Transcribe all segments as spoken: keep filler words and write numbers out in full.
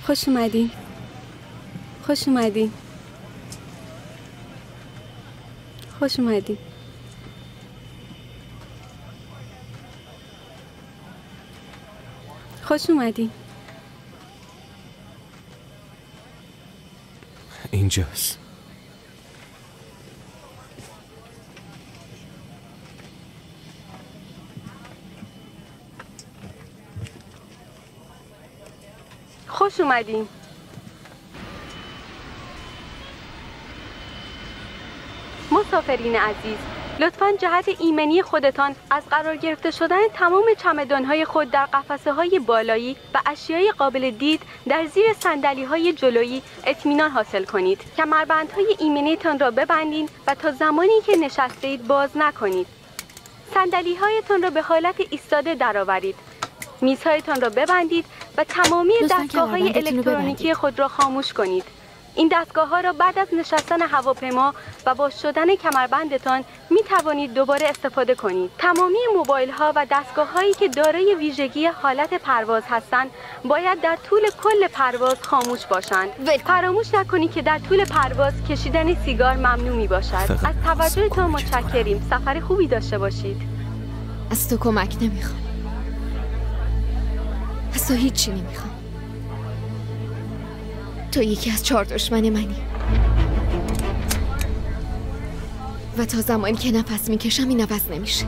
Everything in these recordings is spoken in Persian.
خوش اومدین. خوش اومدین. خوش اومدین. خوش اومدین. اینجاست. خوش اومدین. مسافرین عزیز، لطفاً جهت ایمنی خودتان از قرار گرفته شدن تمام چمدان‌های خود در قفسه‌های بالایی و اشیای قابل دید در زیر صندلی‌های جلویی اطمینان حاصل کنید. کمربندهای ایمنیتان را ببندید و تا زمانی که نشسته‌اید باز نکنید. صندلی‌هایتان را به حالت ایستاده درآورید. میزهایتان را ببندید و تمامی دستگاه‌های الکترونیکی خود را خاموش کنید. این دستگاه‌ها را بعد از نشستن هواپیما و باز شدن کمربندتان می توانید دوباره استفاده کنید. تمامی موبایل‌ها و دستگاه‌هایی که دارای ویژگی حالت پرواز هستند باید در طول کل پرواز خاموش باشند. فراموش نکنید که در طول پرواز کشیدن سیگار ممنوع می باشد. از توجهتان متشکریم. سفر خوبی داشته باشید. از تو کمک نمیخوام. از تو هیچی نمیخوام. تو یکی از چهار دشمن منی و تا زمانی که نفس میکشم این عوض نمیشه.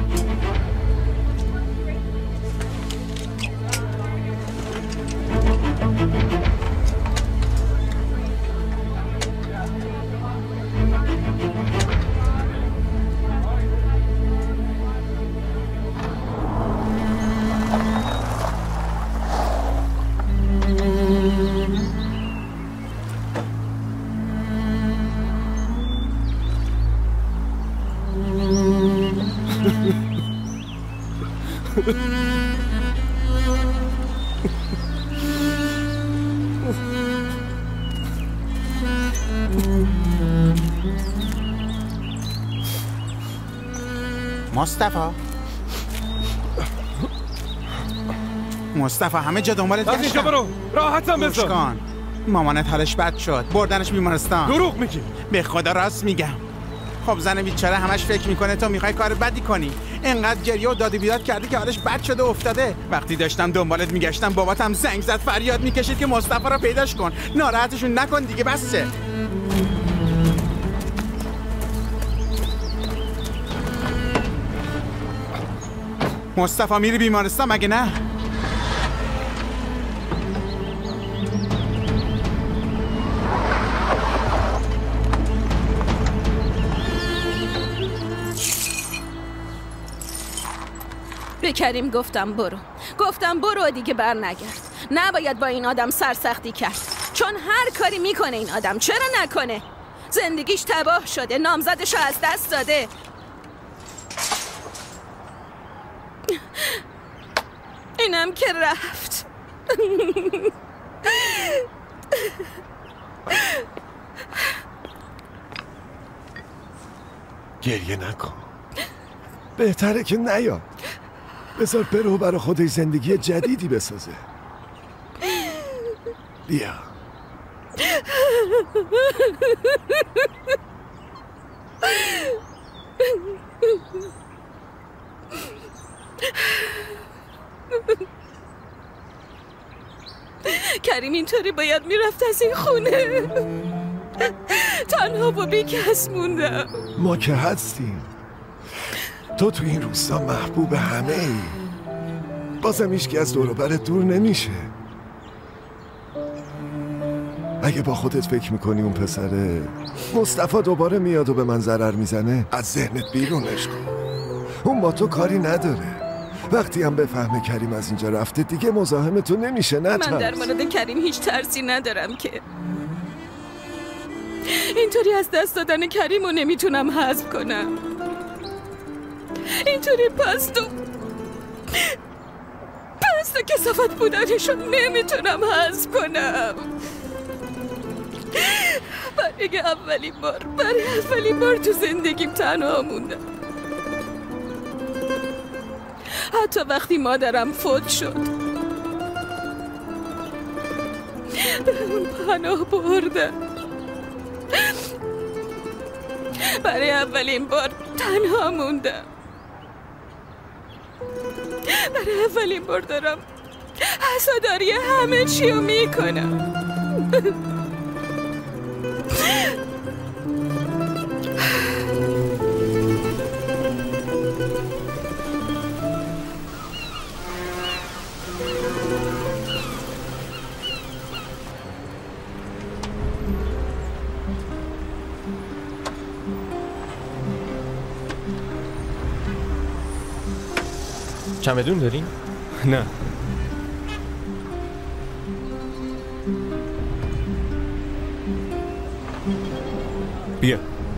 مصطفی مصطفی همه جا دنبالت گشتم. از اینجا برو، راحتم بذار. گوش کن، مامانت حالش بد شد، بردنش بیمارستان. دروغ میگی؟ به خدا راست میگم. خب زن بیچاره همش فکر میکنه تو میخوای کار بدی کنی. انقدر گریه و داد و بیداد کردی که حالش بد شده و افتاده. وقتی داشتم دنبالت میگشتم باباتم زنگ زد فریاد میکشید که مصطفی رو پیداش کن. ناراحتشون نکن دیگه، بسه. مصطفی میری بیمارستان مگه نه؟ به کریم گفتم برو، گفتم برو دیگه بر نگرد. نباید با این آدم سرسختی کرد، چون هر کاری میکنه این آدم. چرا نکنه؟ زندگیش تباه شده، نامزدشو از دست داده. اینم که رفت. گریه نکن، بهتره که نیاد. بذار برو برای خودش زندگی جدیدی بسازه. بیا. کریم اینطوری باید میرفت از این خونه. تنها و بی کس موندم. ما که هستیم. تو تو این روستا محبوب همه ای. بازم هیچکی از دور و برت دور نمیشه. اگه با خودت فکر میکنی اون پسره مصطفی دوباره میاد و به من ضرر میزنه، از ذهنت بیرونش کن. اون با تو کاری نداره. وقتی هم بفهمه کریم از اینجا رفته دیگه مزاحم تو نمیشه. نه من در مورد کریم هیچ ترسی ندارم که اینطوری از دست دادن کریم رو نمیتونم حذف کنم. اینطوری پست و پست و کثافت بودنشو نمیتونم حذف کنم. برای اولین بار برای اولین بار تو زندگیم تنها موندم. حتی وقتی مادرم فوت شد به اون پناه بردم. برای اولین بار تنها موندم. برای اولین بار دارم حساداری همه چی رو میکنم. چمدون دارین؟ نه. بیا.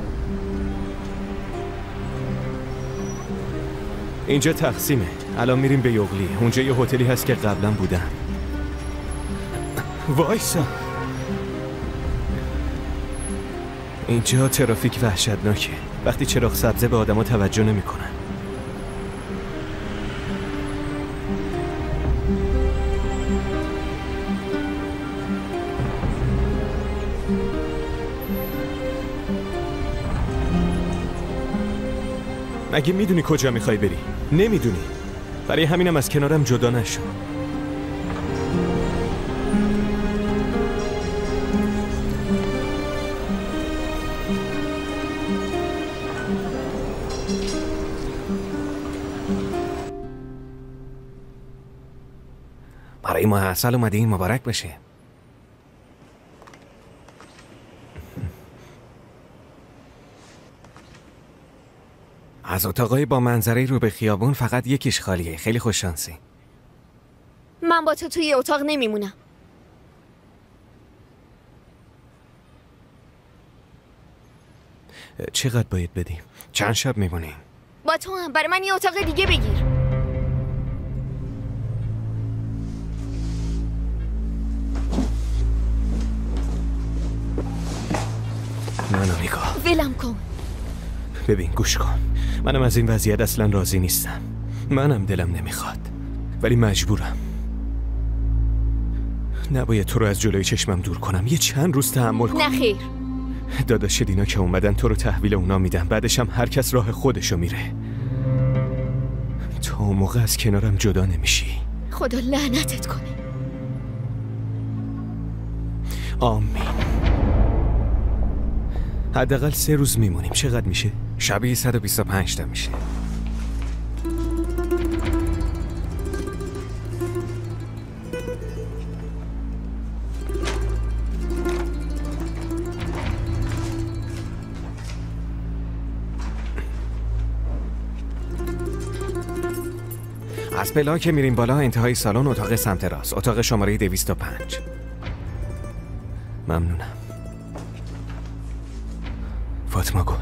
اینجا تقسیمه. الان میریم به یغلی. اونجا یه هتلی هست که قبلا بودم. وایسا. اینجا ترافیک وحشتناکه. وقتی چراغ سبزه به آدما توجه نمیکنن. مگه میدونی کجا میخوای بری؟ نمیدونی. برای همینم از کنارم جدا نشو. برای ماه عسل اومده این مبارک باشه. از اتاقای با منظره رو به خیابون فقط یکیش خالیه. خیلی خوش شانسی. من با تو توی اتاق نمیمونم. چقدر باید بدیم؟ چند شب میمونیم؟ با تو هم. برای من یه اتاق دیگه بگیر. منو نگاه. ولم کن. ببین گوش کن. منم از این وضعیت اصلا راضی نیستم. منم دلم نمیخواد ولی مجبورم. نباید تو رو از جلوی چشمم دور کنم. یه چند روز تحمل کن. نه خیر. داداش دینا که اومدن تو رو تحویل اونا میدن. بعدش هم هر کس راه خودشو میره. تو اون موقع از کنارم جدا نمیشی. خدا لعنتت کنه. آمین. حداقل سه روز میمونیم. چقدر میشه؟ شبیه صد و بیست و پنج تا میشه. از پلا که میریم بالا انتهای سالن اتاق سمت راست. اتاق شماره دویست و پنج. ممنونم. فاطمه گل.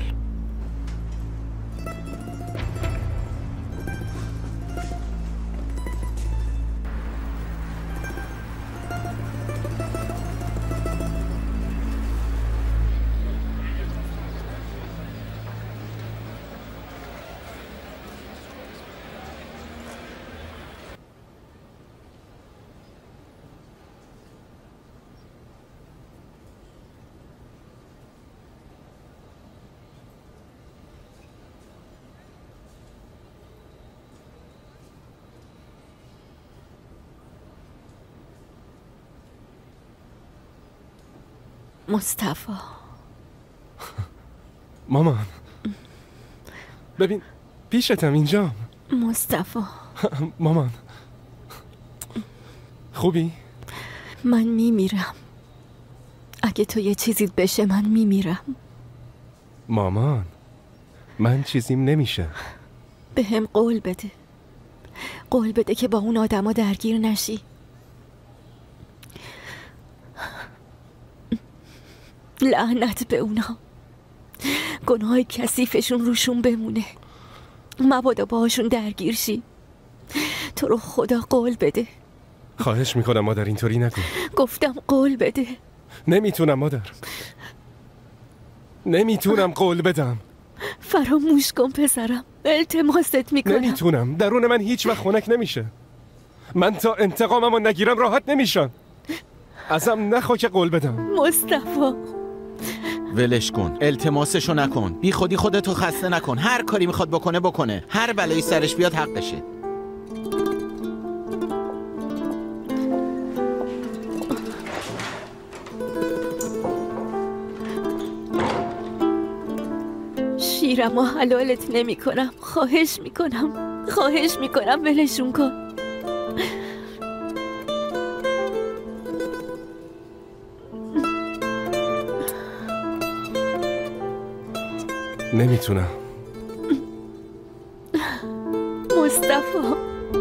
مصطفی. مامان ببین پیشتم اینجا. مصطفی. مامان خوبی؟ من میمیرم. اگه تو یه چیزی بشه من میمیرم. مامان من چیزیم نمیشه. به هم قول بده. قول بده که با اون آدما درگیر نشی. لعنت به اونا. گناه کثیفشون روشون بمونه. مبادا باهاشون درگیر شی. تو رو خدا قول بده. خواهش میکنم مادر اینطوری نکن. گفتم قول بده. نمیتونم مادر. نمیتونم قول بدم. فراموش کن پسرم. التماست میکنم. نمیتونم. درون من هیچ وقت خنک نمیشه. من تا انتقاممو نگیرم راحت نمیشم. ازم نخوا که قول بدم. مصطفی ولش کن، التماسشو نکن، بی خودی خودتو خسته نکن. هر کاری میخواد بکنه بکنه، هر بلایی سرش بیاد حقشه. شیرم و حلالت نمی کنم. خواهش میکنم خواهش میکنم ولشون کن. نمیتونم. مصطفی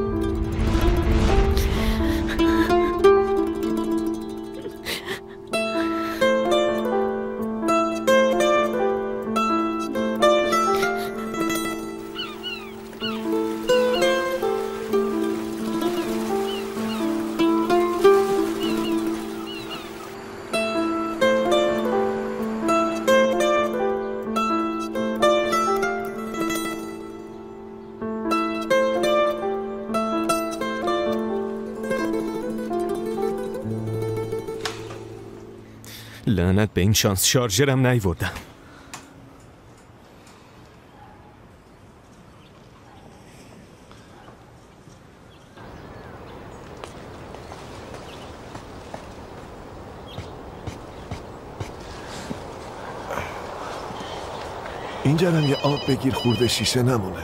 لعنت به این شانس، شارژرم نیوردم. اینجا یه آب بگیر خورده شیشه نمونه.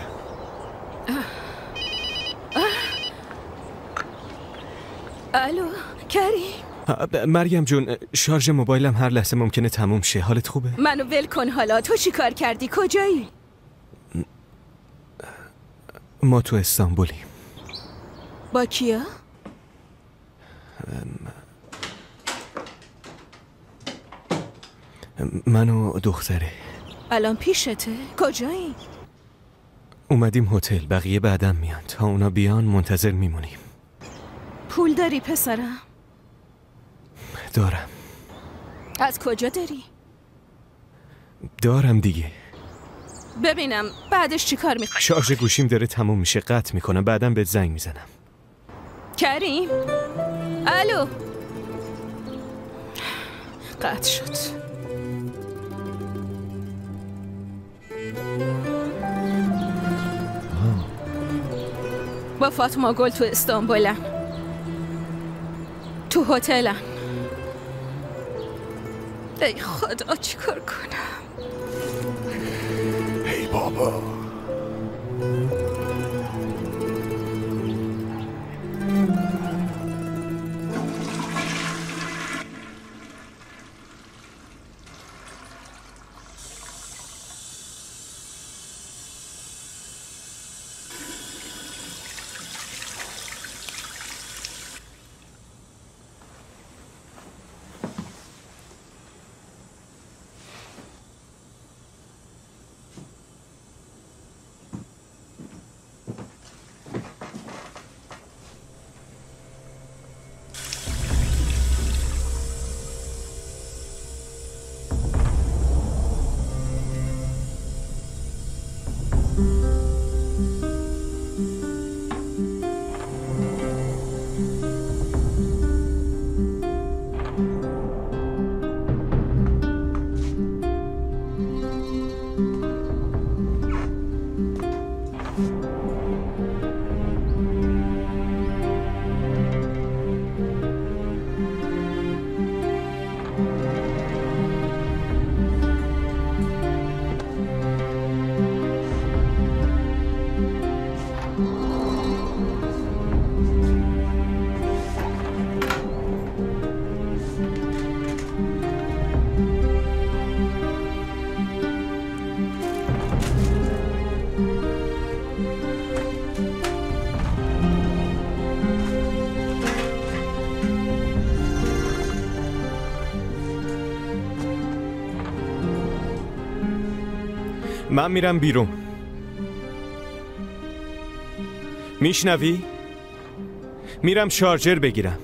الو کریم. مریم جون، شارژ موبایلم هر لحظه ممکنه تموم شه. حالت خوبه؟ منو ول کن حالا. تو چی کار کردی؟ کجایی؟ ما تو استانبولیم. با کیا؟ من و دختره. الان پیشته؟ کجایی؟ اومدیم هتل، بقیه بعدم میان. تا اونا بیان منتظر میمونیم. پول داری پسرم؟ دارم. از کجا داری؟ دارم دیگه. ببینم بعدش چی کار میخوای؟ شارژ گوشیم داره تموم میشه، قطع میکنم، بعدم بهت زنگ میزنم. کریم؟ الو؟ قطع شد. با فاطمه گل تو استانبولم، تو هتلم. ای خدا چیکار کنم؟ ای بابا. من میرم بیرون. میشنوی؟ میرم شارژر بگیرم.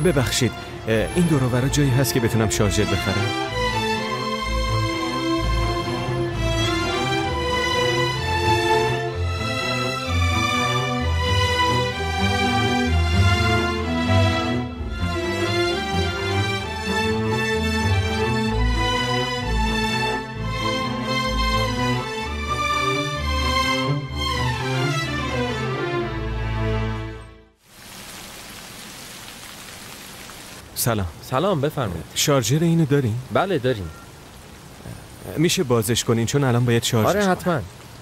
ببخشید این دور و برا جایی هست که بتونم شارژر بخرم؟ سلام. سلام، بفرمایید. شارژر اینو دارین؟ بله داریم. میشه بازش کنین چون الان باید شارژش آره حتما.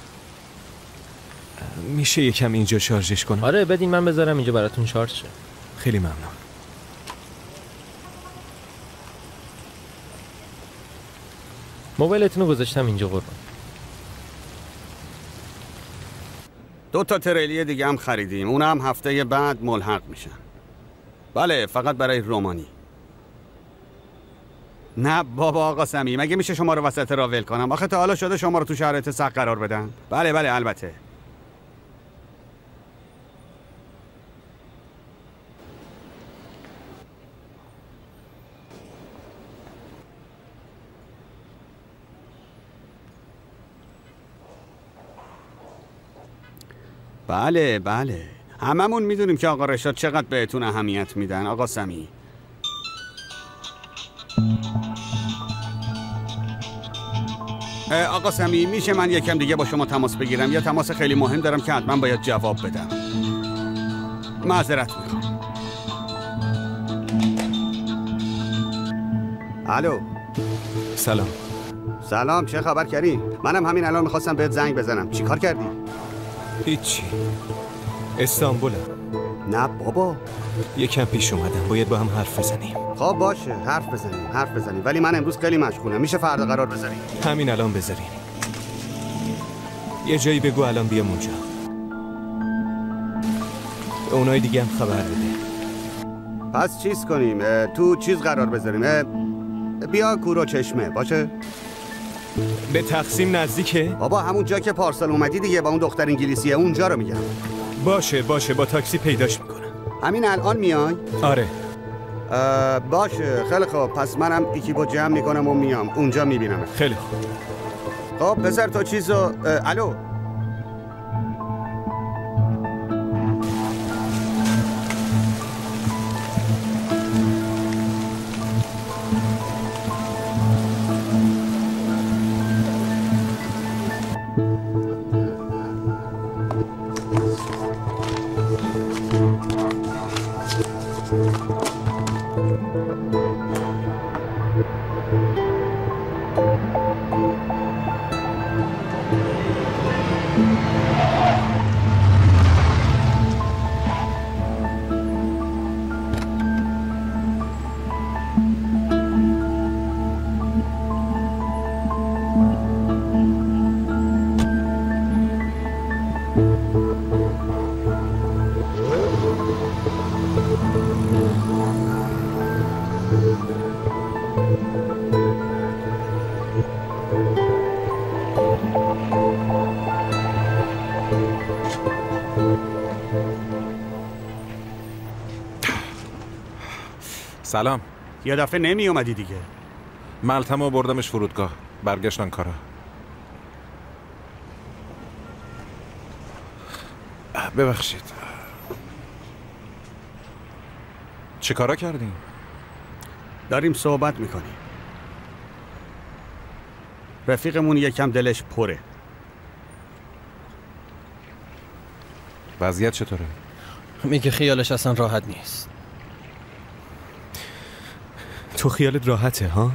میشه یکم اینجا شارژش کنم؟ آره بدین من بذارم اینجا براتون شارژ شه. خیلی ممنون. موبایلتون رو گذاشتم اینجا قربان. دو تا تریلی دیگه هم خریدیم، اون هم هفته بعد ملحق میشن. بله فقط برای رومانی. نه بابا آقا سمی، مگه میشه شما رو وسط راه ول کنم؟ آخه تا حالا شده شما رو تو شرایط سخت قرار بدم؟ بله بله البته. بله بله هممون میدونیم که آقا رشاد چقدر بهتون اهمیت میدن آقا سمی. آقا سمی میشه من یکم دیگه با شما تماس بگیرم؟ یه تماس خیلی مهم دارم که حتما باید جواب بدم. معذرت میخوام. الو. سلام. سلام، چه خبر کریم؟ منم همین الان میخواستم بهت زنگ بزنم. چی کار کردی؟ هیچی. استانبولم. نه بابا یکم پیش اومدم، باید با هم حرف بزنیم. خب باشه حرف بزنیم حرف بزنیم ولی من امروز خیلی مشغولم. میشه فردا قرار بذاریم؟ همین الان بذاریم. یه جایی بگو الان بیام اونجا. به اونای دیگه هم خبر بده. پس چیز کنیم، تو چیز قرار بذاریم. بیا کورو چشمه باشه؟ به تقسیم نزدیکه؟ بابا همون جا که پارسال اومدی دیگه با اون دختر انگلیسیه، اونجا رو میگم. باشه باشه با تاکسی پیداش میکنم. همین الان میای؟ آره. باشه خیلی خوب، پس منم اکیپو جمع میکنم و میام اونجا میبینم. خیلی خوب. خب پسر تو چیزو الو. سلام. یه دفعه نمی اومدی دیگه. ملتمو بردمش فرودگاه، برگشتن کارا. ببخشید. چه کارا کردیم؟ داریم صحبت میکنیم. رفیقمون یکم دلش پره. وضعیت چطوره؟ میگه خیالش اصلا راحت نیست. تو خیالت راحته ها؟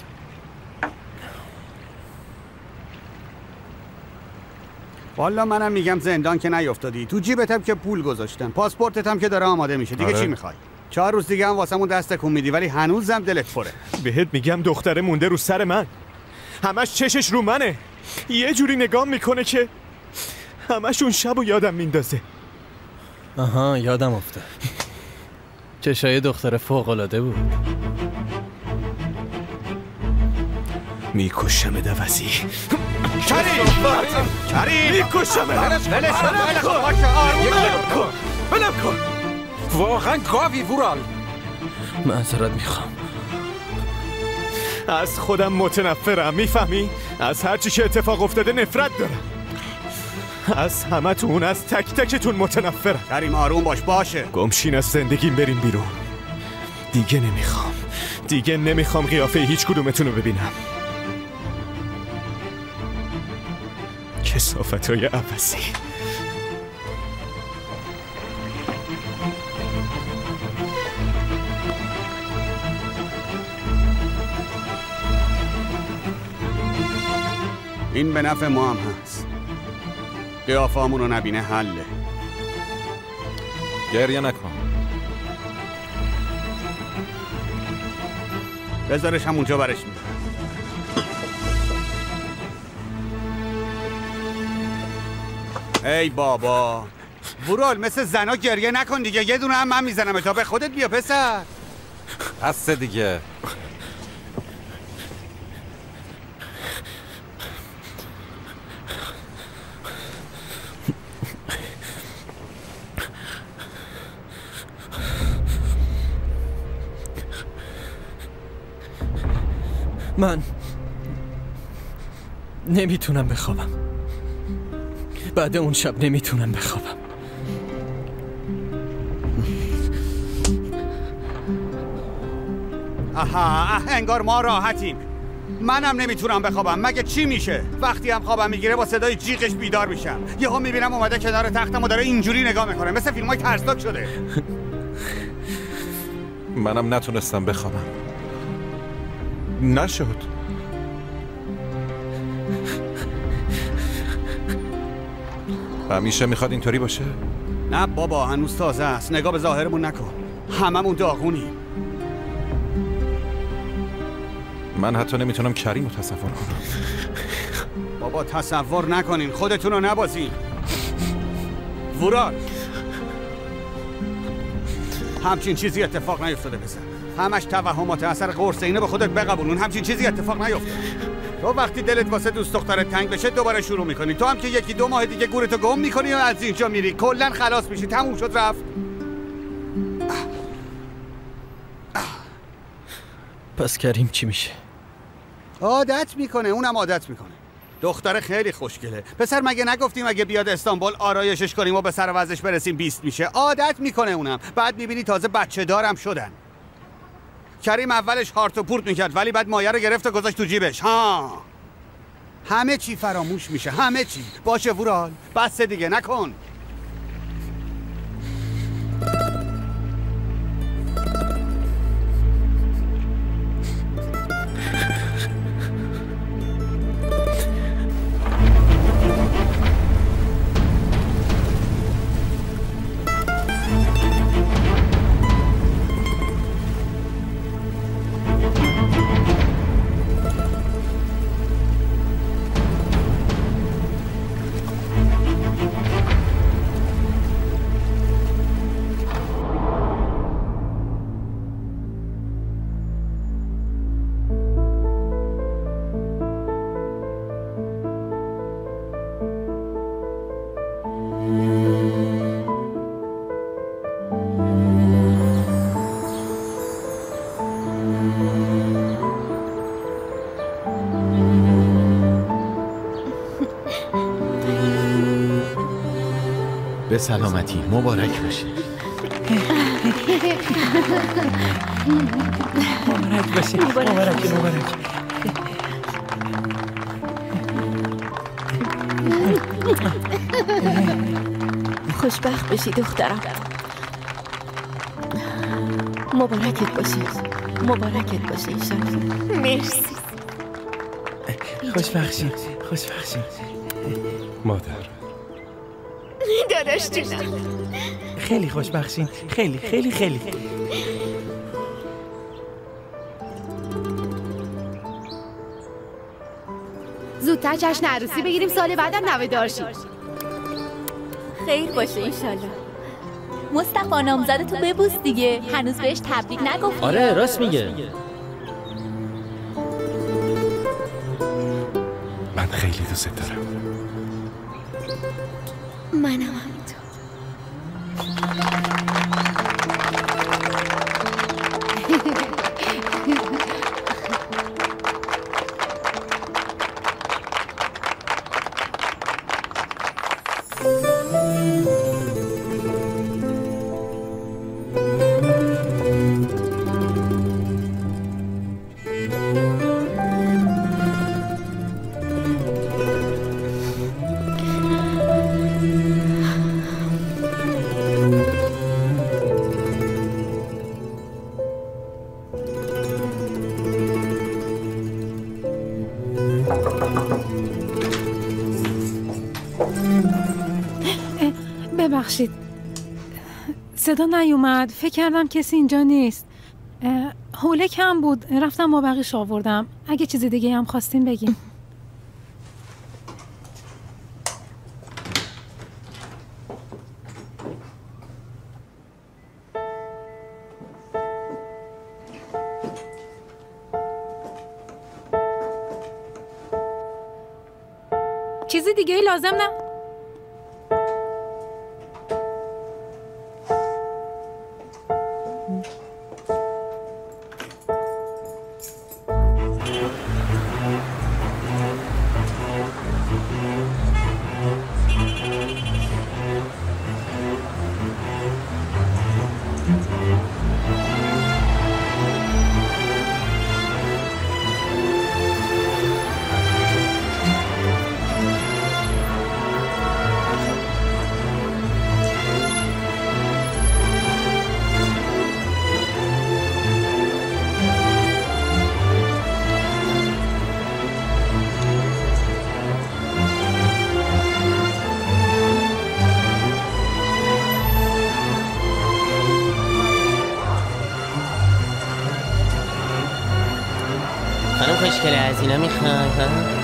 والا منم میگم زندان که نیافتادی، تو جیبت هم که پول گذاشتم، پاسپورتت هم که داره آماده میشه دیگه. آره. چی میخوای؟ چهار روز دیگه هم واسمون دست تکون میدی ولی هنوزم دلت پره. بهت میگم دختره مونده رو سر من، همش چشش رو منه، یه جوری نگاه میکنه که همش اون شب و یادم میندازه. آها یادم افتاد. چشای دختر فوق‌العاده بود. میکشم دوازی. کریم کریم میکشم. بلش بلش بلش آروم بلم کن بلم کن. واقعا گاوی ورال. معذرت میخوام. از خودم متنفرم، میفهمی؟ از هرچی که اتفاق افتاده نفرت دارم. از همتون، از تک تکتون متنفرم. کریم آروم باش. باشه گمشین از زندگیم بریم بیرون. دیگه نمیخوام دیگه نمیخوام قیافه هیچ کدومتون رو ببینم. کثافت‌های عباسی. این به نفع ما هم هست. قیافه همون رو نبینه حله. گریه نکن. بذارش همونجا برش میده. ای بابا ورال، مثل زنا گریه نکن دیگه. یه دونه هم من میزنم تا به خودت بیا پسر. بس دیگه. من نمیتونم بخوابم. بعد اون شب نمیتونم بخوابم. آها، انگار ما راحتیم. منم نمیتونم بخوابم. مگه چی میشه؟ وقتی هم خوابم میگیره با صدای جیغش بیدار میشم. یهو میبینم اومده کنار تختم و داره اینجوری نگاه میکنه، مثل فیلمای ترسناک شده. منم نتونستم بخوابم. نشد. همیشه میخواد اینطوری باشه؟ نه بابا، هنوز تازه است. نگاه به ظاهرمون نکن. هممون داغونیم. من حتی نمیتونم کریم رو تصور کنم. بابا تصور نکنین، خودتون رو نبازین. ورال، همچین چیزی اتفاق نیفتاده پسر. همش توهمات اثر قرص. اینو به خودت بقبولون. همچین چیزی اتفاق نیفتاده. تو وقتی دلت واسه دوست دخترت تنگ بشه دوباره شروع میکنی. تو هم که یکی دو ماه دیگه گورتو گم میکنی و از اینجا میری. کلا خلاص میشی. تموم شد رفت. پس کریم چی میشه؟ عادت میکنه. اونم عادت میکنه. دختر خیلی خوشگله. پسر مگه نگفتیم اگه بیاد استانبول آرایشش کنیم و به سر وضعش برسیم بیست میشه؟ عادت میکنه اونم. بعد میبینی تازه بچه دارم شدن. کریم اولش هارت و پورت میکرد ولی بعد مایه رو گرفت و گذاشت تو جیبش. ها همه چی فراموش میشه. همه چی. باشه ورال، بس دیگه نکن. به سلامتی. مبارک باشه. مبارک باشه. مبارک مبارک. خوشبخت بشی دخترم. مبارکت باشه. مبارکت باشه ایشان. مرسی. خوشبخت شید. خوشبخت شید. مادر. داداش جونم. خیلی خوشبخشین. خیلی خیلی خیلی زودتر جشن عروسی بگیریم، سال بعدم نوه دار شیم. خیر باشه انشالله. مصطفی نامزدتو ببوس دیگه. هنوز بهش تبریک نگفتی. آره راست میگه. من خیلی دوست دارم. منم همینطور. ببخشید صدا نیومد، فکر کردم کسی اینجا نیست. حوله کم بود، رفتم با بقیش آوردم. اگه چیز دیگه هم خواستین بگین. چیزی دیگه لازم نه؟ خانم خوشگله از اینا میخوای ها؟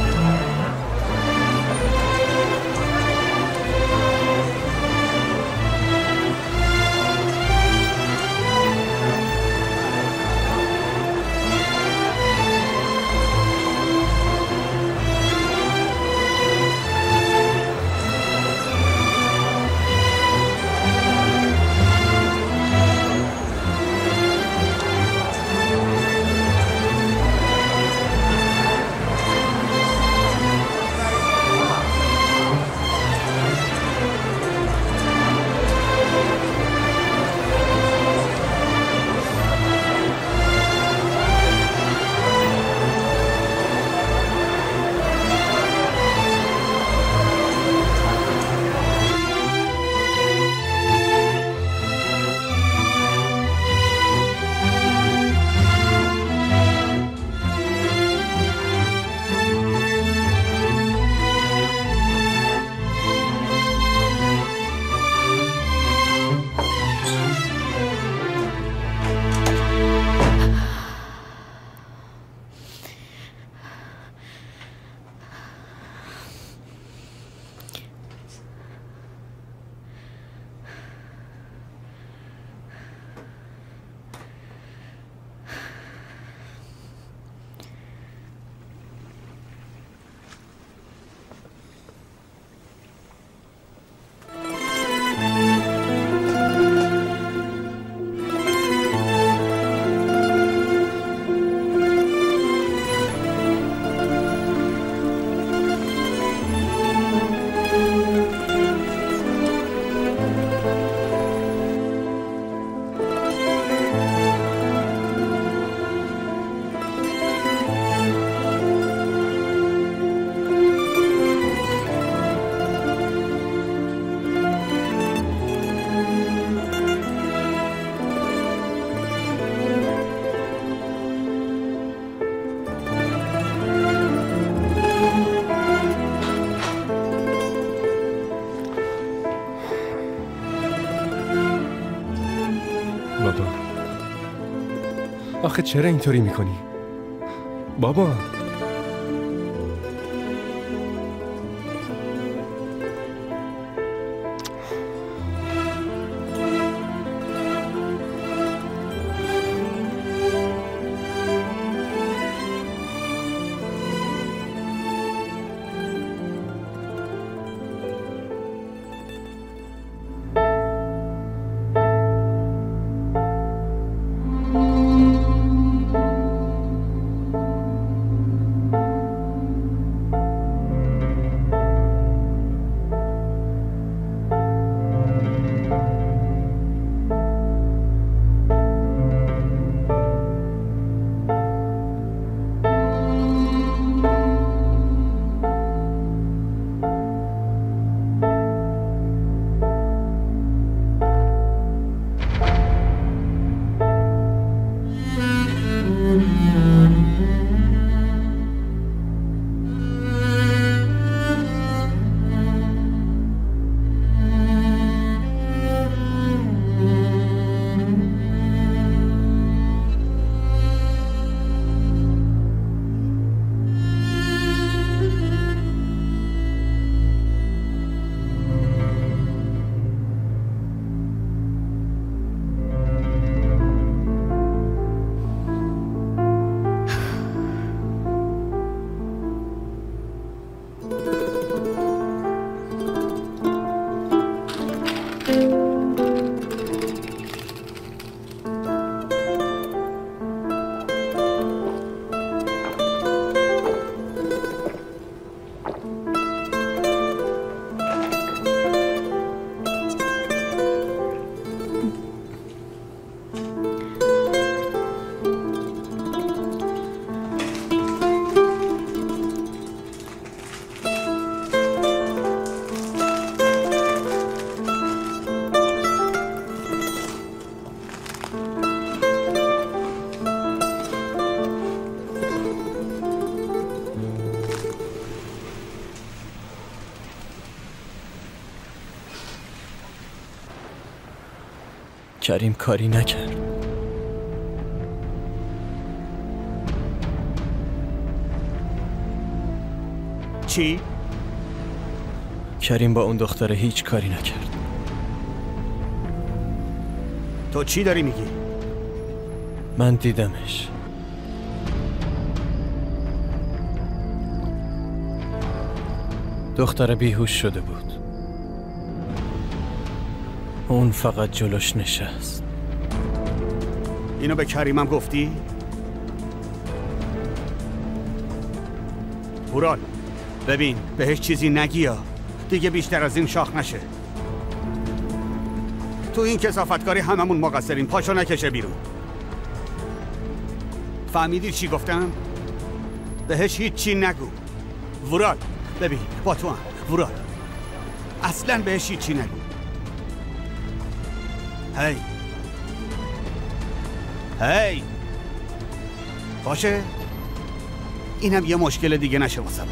آخه چرا اینطوری میکنی؟ بابا کریم کاری نکرد. چی؟ کریم با اون دختره هیچ کاری نکرد. تو چی داری میگی؟ من دیدمش. دختره بیهوش شده بود. اون فقط جلوش نشست. اینو به کریمم گفتی؟ هورال ببین بهش چیزی نگی یا دیگه بیشتر از این شاخ نشه. تو این کثافتکاری هممون مقصریم. پاشو نکشه بیرون. فهمیدی چی گفتم؟ بهش هیچ چی نگو. ورال ببین با تو هم ورال اصلا بهش هیچ چی نگو. هی هی باشه اینم یه مشکل دیگه نشه واسم.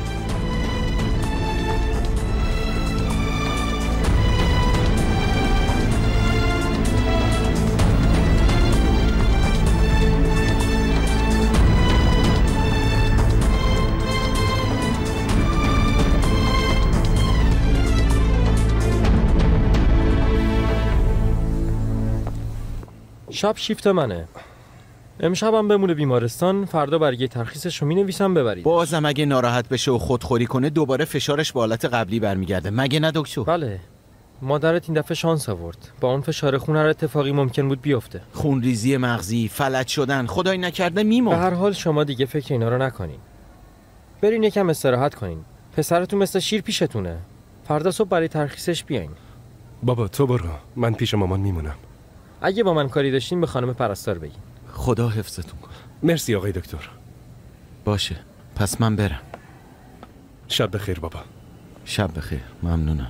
شب شیفت منه. امشبم بمونه بیمارستان، فردا برگه ترخیصش رو مینویسم ببرید. بازم اگه ناراحت بشه و خودخوری کنه دوباره فشارش به حالت قبلی برمیگرده. مگه نه دکتر؟ بله. مادرت این دفعه شانس آورد. با اون فشار خون هر اتفاقی ممکن بود بیفته. خونریزی مغزی، فلج شدن، خدای نکرده میمرد. به هر حال شما دیگه فکر اینا رو نکنین. برین یکم استراحت کنین. پسرتون مثل شیر پیشتونه. فردا صبح برای ترخیصش بیاین. بابا تو برو، من پیش مامان میمونم. اگه با من کاری داشتین به خانم پرستار بگین. خدا حفظتون کنه. مرسی آقای دکتر. باشه پس من برم. شب بخیر بابا. شب بخیر. ممنونم.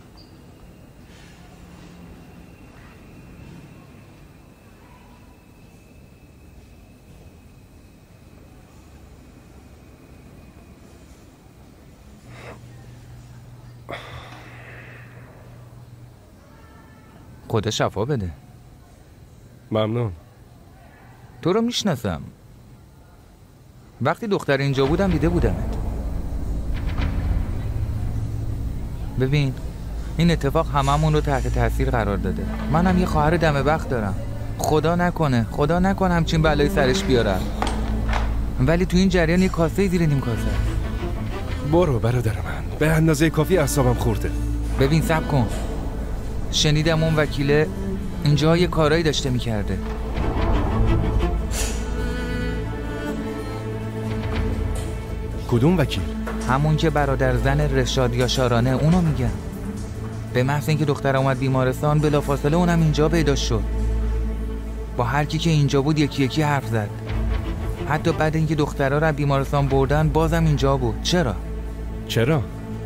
خدا شفا بده. ممنون. تو رو میشناسم. وقتی دختر اینجا بودم دیده بودمت. ببین این اتفاق هممون رو تحت تاثیر قرار داده. منم یه خواهر دم بخت دارم. خدا نکنه خدا نکنه همچین بلایی سرش بیارم. ولی تو این جریان یه کاسه زیر نیم کاسه. برو برادر من، به اندازه کافی اعصابم خورده. ببین صبر کن. شنیدم اون وکیله اینجا یه کارایی داشته میکرده. کدوم وکیل؟ همون که برادر زن رشاد یاشارانه، اونو میگم. به محض اینکه دختر اومد بیمارستان بلافاصله اونم اینجا پیدا شد. با هر کی که اینجا بود یکی یکی حرف زد. حتی بعد اینکه دخترها رو بیمارستان بردن بازم اینجا بود. چرا؟ چرا؟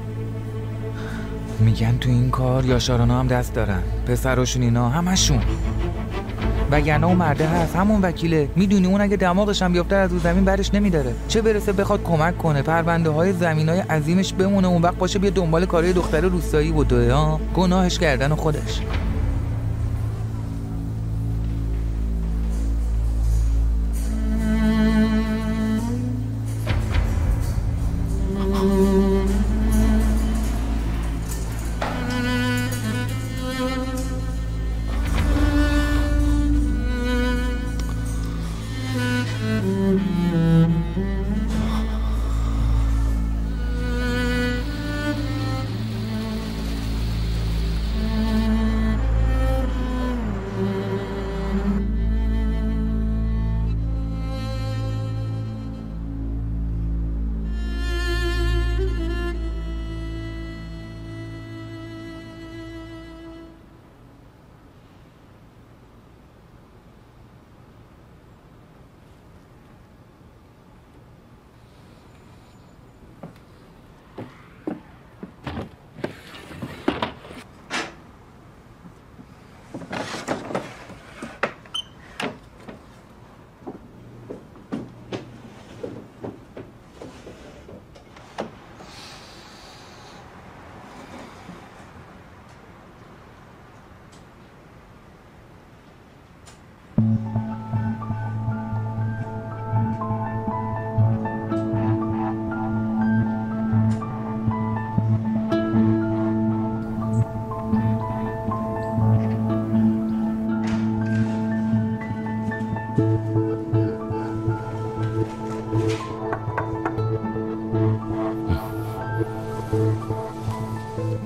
میگن تو این کار یاشارانا هم دست دارن. پسراشون اینا همشون. وگرنه اون مرده هست همون وکیله. میدونی اون اگه دماغش هم بیفته از رو زمین برش نمیداره. چه برسه بخواد کمک کنه پرونده های زمینای عظیمش بمونه اون وقت باشه بیا دنبال کارهای دختر روستایی و دوه ها. گناهش کردن خودش.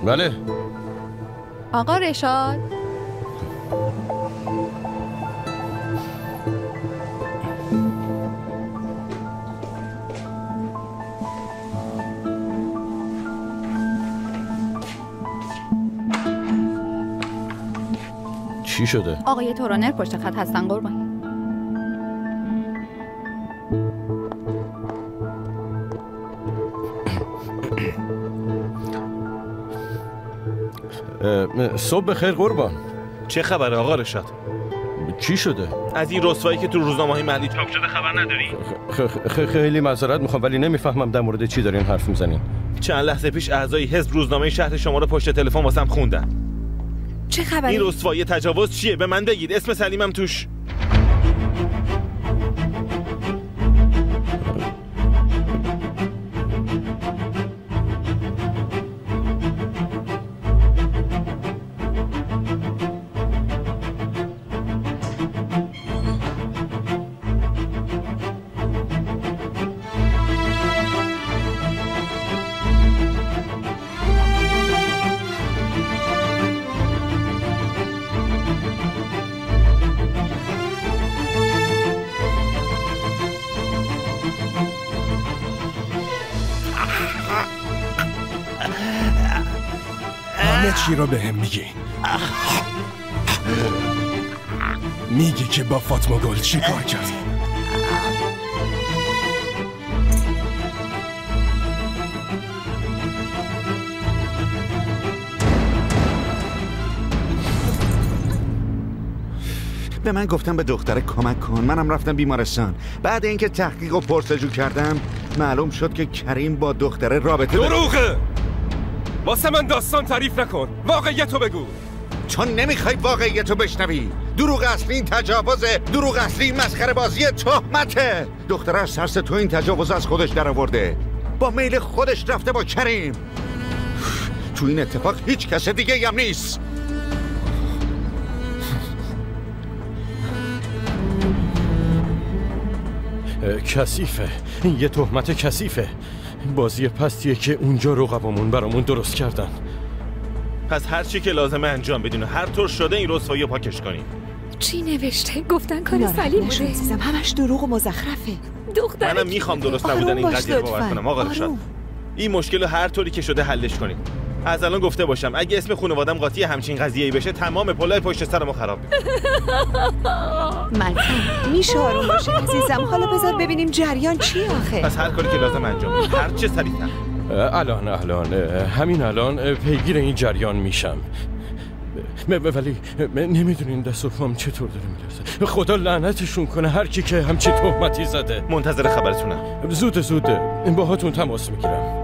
بله. آقا رشاد. چی شده؟ آقای تورانر پشت خط هستن قربان. صبح بخیر قربان. چه خبره آقا رشاد؟ چی شده؟ از این رسوایی که تو روزنامه‌های محلی چاپ شده خبر نداری؟ خ... خ... خیلی معذرت میخوام ولی نمیفهمم در مورد چی دارین حرف میزنین. چند لحظه پیش اعضای حزب روزنامه شهر شما رو پشت تلفن واسم خوندن. چه خبره؟ این رسوایی تجاوز چیه؟ به من بگید. اسم سلیمم توش. چی رو به هم میگی؟ میگی که با فاطمه گل چی کار کردی؟ به من گفتم به دختره کمک کن. منم رفتم بیمارستان. بعد اینکه تحقیق و پرسجو کردم معلوم شد که کریم با دختره رابطه دروغه. واسه من داستان تعریف نکن. واقعیتو بگو. چون نمیخوای واقعیتو بشنوی. دروغ اصلی این تجاوزه. دروغ اصلی مسخره بازی تهمته. دختره از ترس تو این تجاوز از خودش در آورده. با میل خودش رفته با کریم. تو این اتفاق هیچ کس دیگه هم نیست. کثیفه. این یه تهمت کثیفه. بازی پستیه که اونجا رقبامون برامون درست کردن. پس هر چی که لازمه انجام بدین و هر طور شده این رسوایی پاکش کنین. چی نوشته؟ گفتن کار سلیم بوده. عزیزم همش دروغ و مزخرفه. دختر منم میخوام درست نبودن این قضیه رو باور کنم آقا رشاد. این مشکل رو هر طوری که شده حلش کنیم. از الان گفته باشم اگه اسم خانواده‌ام قاطی همچین قضیه‌ای بشه تمام پلای پشت سرمو خراب می‌کنه. ملکم میشه آروم باشی عزیزم. حالا بذار ببینیم جریان چیه آخه. پس هر کاری که لازم انجام بدید. هر چه سریع‌تر. الان الان همین الان پیگیر این جریان میشم. ولی نمیدونین دست و پام چطور داره میلرزه. خدا لعنتشون کنه هر کی که همچی تهمتی زده. منتظر خبرتونم. زود زود باهاتون تماس میگیرم.